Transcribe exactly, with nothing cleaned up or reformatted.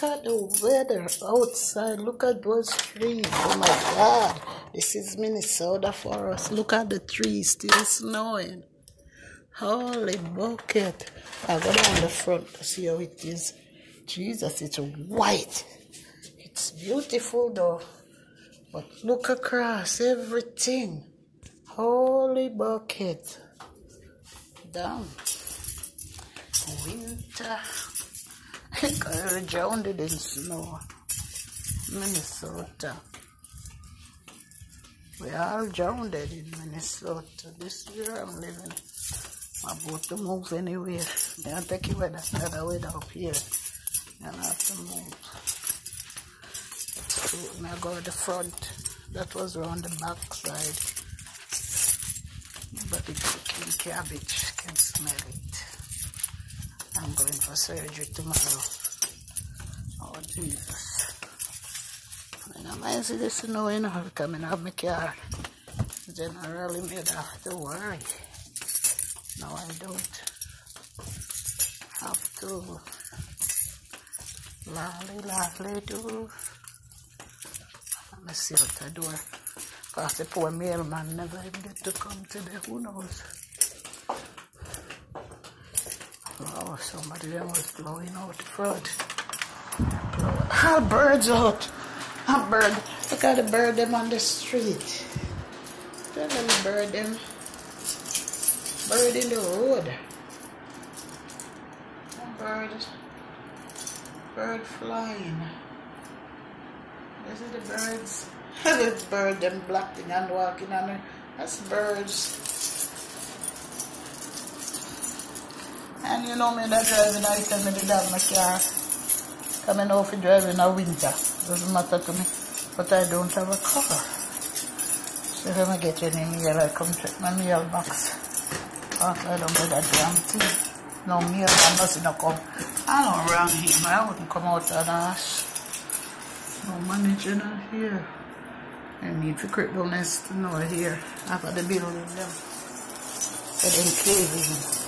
Look at the weather outside. Look at those trees. Oh my God. This is Minnesota for us. Look at the trees still snowing. Holy bucket. I'll go down the front to see how it is. Jesus, it's white. It's beautiful though. But look across everything. Holy bucket. Down. Winter. I drowned in snow. Minnesota. We all drowned in Minnesota. This year I'm living. I'm about to move anywhere. They don't take you with another weather up here. You don't have to move. So when I go to the front, that was around the back side. But it's cooking cabbage. I can smell it. I'm going for surgery tomorrow. Oh Jesus. When I see the snow, you know, coming out of my car. Generally made have to worry. No, I don't have to. Lovely, lovely do. Let me see what I do. Because the poor mailman never even get to come today. Who knows? Oh, somebody else was blowing out the front. Ah, birds out. Ah, bird. Look at the bird them on the street. The little bird them. Bird in the road. A bird. Bird flying. This is the birds. The bird them black thing and walking on it. That's birds. And you know me that driving, I tell me to have my car. Coming off and driving in the winter. Doesn't matter to me. But I don't have a car. So if I get any mail, I come check my mail box. Oh, I don't get that damn thing. No mail, I must not come. I don't run him. I wouldn't come out and ask. No manager not here. I need to creep down this to know here. After the building them. So then cave in.